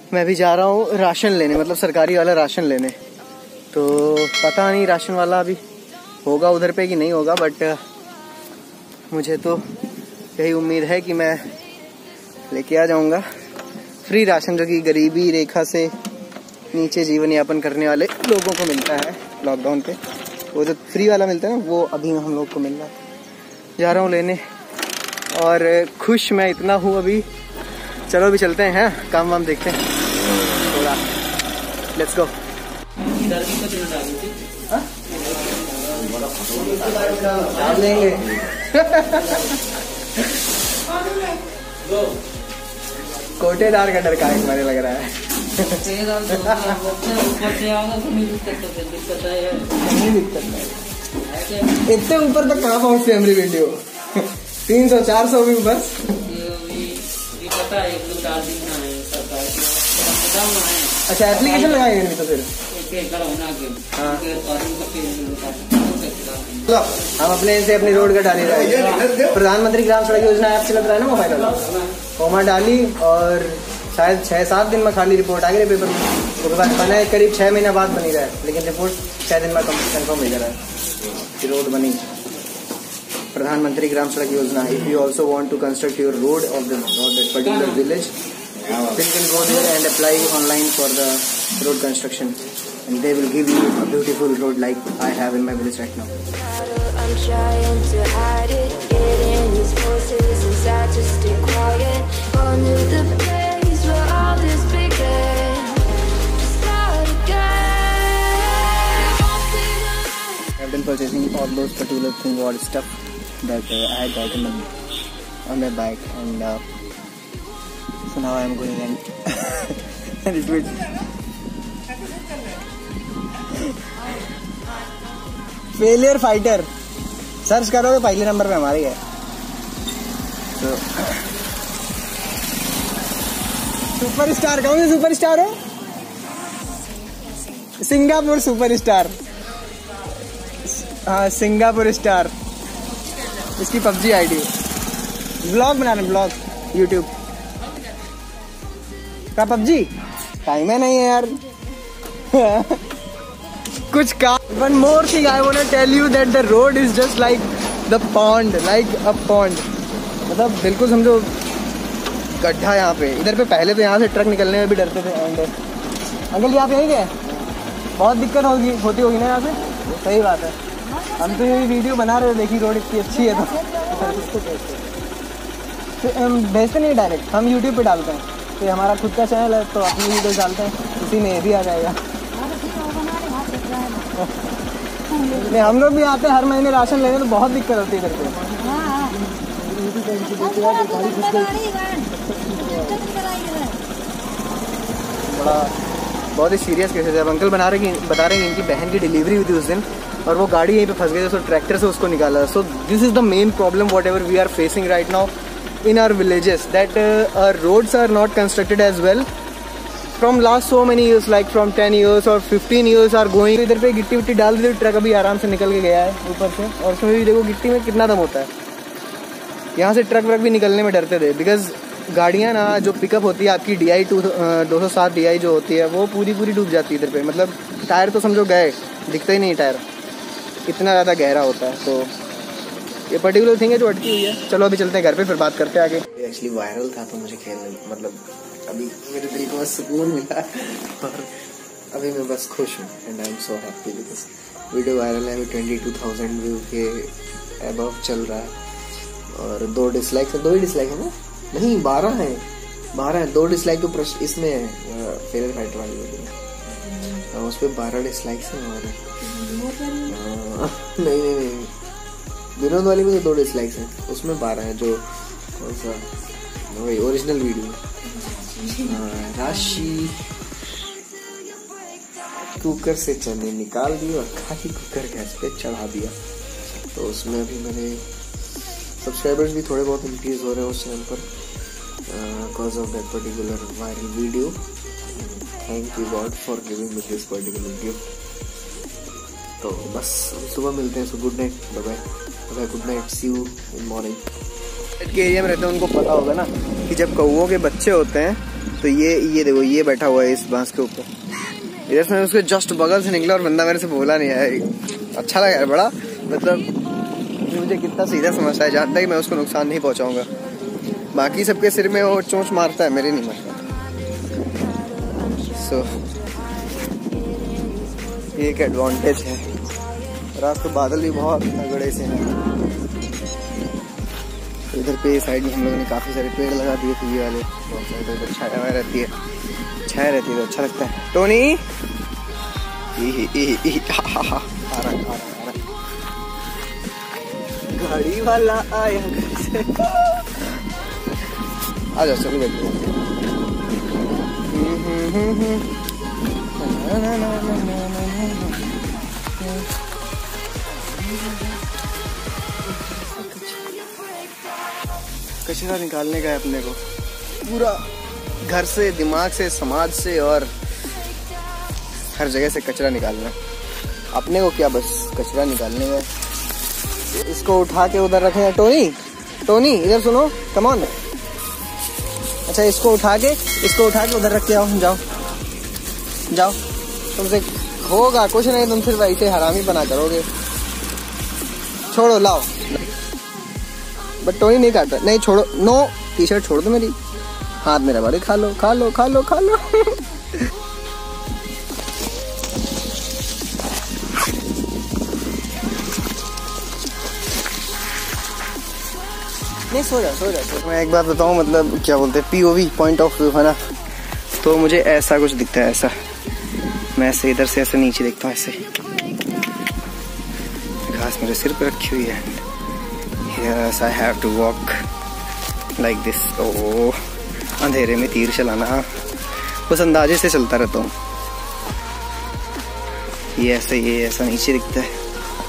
मैं भी जा रहा हूँ राशन लेने, मतलब सरकारी वाला राशन लेने। तो पता नहीं राशन वाला अभी होगा उधर पे कि नहीं होगा, बट मुझे तो यही उम्मीद है कि मैं लेके आ जाऊँगा फ्री राशन, जो कि गरीबी रेखा से नीचे जीवन यापन करने वाले लोगों को मिलता है लॉकडाउन पे। वो जो फ्री वाला मिलता है ना, वो अभी हम लोग को मिल रहा है। जा रहा हूँ लेने और खुश मैं इतना हूँ अभी। चलो अभी चलते हैं, काम वाम देखते हैं थोड़ा। Let's go. डाल लेंगे। कोटेदार का डर का हमारे लग रहा है। इतने ऊपर तक कहाँ पहुँचते हमारी वीडियो? 300-400 भी बस। अच्छा एप्लीकेशन लगाएंगे नहीं तो फिर हम अपने से अपनी रोड का डाली रहे हैं। प्रधानमंत्री ग्राम सड़क योजना ऐप चल रहा है ना मोबाइल वाला, फॉर्मा डाली और शायद 6-7 दिन में खाली रिपोर्ट आ गई पेपर में। उसके बाद बना करीब 6 महीने बाद बनी रहा है, लेकिन रिपोर्ट 6 दिन में कंफर्म हो जा रहा है कि रोड बनी। प्रधानमंत्री Gram Sadak Yojana. If you also want to construct your road of the particular village, then you can go there and apply online for the road construction, and they will give you a beautiful road like I have in my village right now. I'm trying to hide it, getting these voices inside to stay quiet. Gone to the place where all this began. Start again. I've been purchasing all those particular things or stuff that I had gotten on my bike, and so now I am going and it will failure fighter search करोगे पहले number पे हमारी है। तो superstar कौन सा superstar है? Singapore superstar. हाँ सिंगापुर स्टार, इसकी पबजी आईडी। ब्लॉग बना रहे, ब्लॉग यूट्यूब का। पबजी टाइम है नहीं है यार। कुछ का। One more thing I want to tell you that the road is just like the pond, like a pond. मतलब बिल्कुल समझो गड्ढा यहाँ पे। इधर पे पहले तो यहाँ से ट्रक निकलने में भी डरते थे। एंड अंकल जी आप यहीं गए? बहुत दिक्कत होती होगी ना यहाँ से। सही बात है। हम तो ये वीडियो बना रहे थे, देखिए रोड इतनी अच्छी है तो हम भेजते नहीं डायरेक्ट, हम यूट्यूब पे डालते हैं। तो हमारा खुद का चैनल है तो अपनी वीडियो डालते हैं, उसी में ये भी आ जाएगा। नहीं हम लोग भी आते हैं हर महीने राशन लेने, तो बहुत दिक्कत होती है इधर पे। बड़ा बहुत ही सीरियस केसेस है। अब अंकल बता रहे हैं इनकी बहन की डिलीवरी हुई थी उस दिन, और वो गाड़ी यहीं पे फंस गई, तो ट्रैक्टर से उसको निकाला। So this is the main problem whatever we are facing right now in our villages, that our roads are not constructed as well from last so many years, like from 10 years or 15 years are going। इधर पे गिट्टी विट्टी डाल दी, truck अभी आराम से निकल के गया है ऊपर से, और उसमें भी देखो गिट्टी में कितना दम होता है। यहाँ से ट्रक व्रक भी निकलने में डरते थे, बिकॉज गाड़ियाँ ना जो पिकअप होती है आपकी DI 207 DI जो होती है, वो पूरी डूब जाती है इधर पे। मतलब टायर तो समझो गए, दिखता ही नहीं टायर, इतना ज़्यादा गहरा होता है। तो ये पर्टिकुलर थिंग है जो अटकी हुई है। चलो अभी चलते हैं घर पे, फिर बात करते हैं आगे। एक्चुअली वायरल था तो मुझे खेलने, मतलब अभी मेरे दिल को बस सुकून मिला और अभी मैं बस खुश हूँ and I am so happy because video viral है। अभी 22,000 व्यू के अबव चल रहा है और 2 डिसलाइक है। 2 ही डिसलाइक है ना? नहीं 12 है, 12 है। 2 डिसलाइक तो इसमें है फेलियर फाइटर वाली वीडियो, उस पर 12 डिसलाइक्स हैं। और नहीं विनोद वाली में तो 2 डिसलाइक्स हैं, उसमें 12 है। जो कौन सा वही ओरिजिनल वीडियो राशि कुकर से चने निकाल दी और खाली कुकर गैस पे चढ़ा दिया। तो उसमें अभी मेरे सब्सक्राइबर्स भी थोड़े बहुत इंक्रीज हो रहे हैं उस चैनल पर because of that particular viral video. Thank you God for giving me this particular gift. तो बस सुबह मिलते हैं। So good night, bye bye, good night, see you in morning. के एरिया में रहते हैं, उनको पता होगा ना कि जब कौओं के बच्चे होते हैं तो ये देखो ये बैठा हुआ है इस बांस के ऊपर। इधर से मैं उसके जस्ट बगल से निकला और बंदा मेरे से बोला नहीं है। अच्छा लगा यार बड़ा, मतलब मुझे कितना सीधा समझता है, जानता है कि मैं उसको नुकसान नहीं पहुंचाऊंगा। बाकी सबके सिर में वो चोंच मारता है, मेरे नहीं मारता। सो ये एक एडवांटेज है। और आज तो बादल भी बहुत तगड़े से हैं। इधर पे साइड में हम लोगों ने काफी सारे पेड़ लगा दिए थे, ये वाले बहुत सारे। इधर छाया रहती है तो अच्छा लगता है। टोनी आ रहा गाड़ी वाला आया घर से। आ जाओ चलो बैठो। कचरा निकालने का है अपने को, पूरा घर से, दिमाग से, समाज से और हर जगह से कचरा निकालना। अपने को क्या, बस कचरा निकालने का। इसको उठा के उधर रखें। टोनी इधर सुनो, कम ऑन। अच्छा इसको उठा के उधर रख के आओ। जाओ तुमसे होगा कुछ नहीं, तुम सिर्फ ऐसे हरामी बना करोगे। छोड़ो, लाओ। बट टोनी नहीं काट रहा। नहीं छोड़ो, नो। टी शर्ट छोड़ दो मेरी, हाथ मेरा बड़े। खा लो। नहीं सो जा। मैं एक बात बताऊं, मतलब क्या बोलते हैं, POV पॉइंट ऑफ व्यू है ना, तो मुझे ऐसा कुछ दिखता है। ऐसा मैं ऐसे इधर से ऐसे नीचे देखता हूँ, ऐसे घास मेरे सिर पे रखी हुई है। Yes, I have to walk like this. ओह, अंधेरे में तीर चलाना, बस अंदाजे से चलता रहता हूँ। ये ऐसा नीचे दिखता है।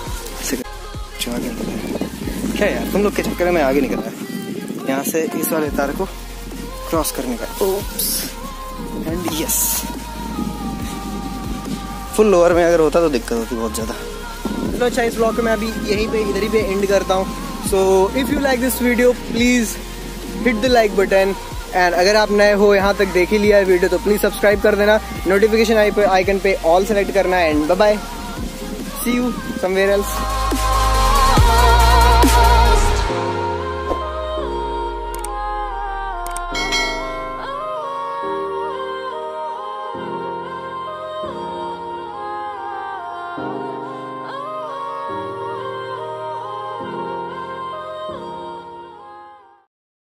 क्या यार, तुम लोग के चक्कर में आगे निकल रहा है। यहाँ से इस वाले तार को क्रॉस करने का। Oops and yes. Full lower में अगर होता तो दिक्कत होती बहुत ज़्यादा। चलो अच्छा, इस ब्लॉग को मैं अभी इधर ही पे एंड करता हूँ। So if you like this video please hit the like button. And अगर आप नए हो, यहाँ तक देख ही लिया है वीडियो, तो प्लीज़ सब्सक्राइब कर देना। नोटिफिकेशन आइकन पे ऑल सेलेक्ट करना। And bye bye, see you somewhere else.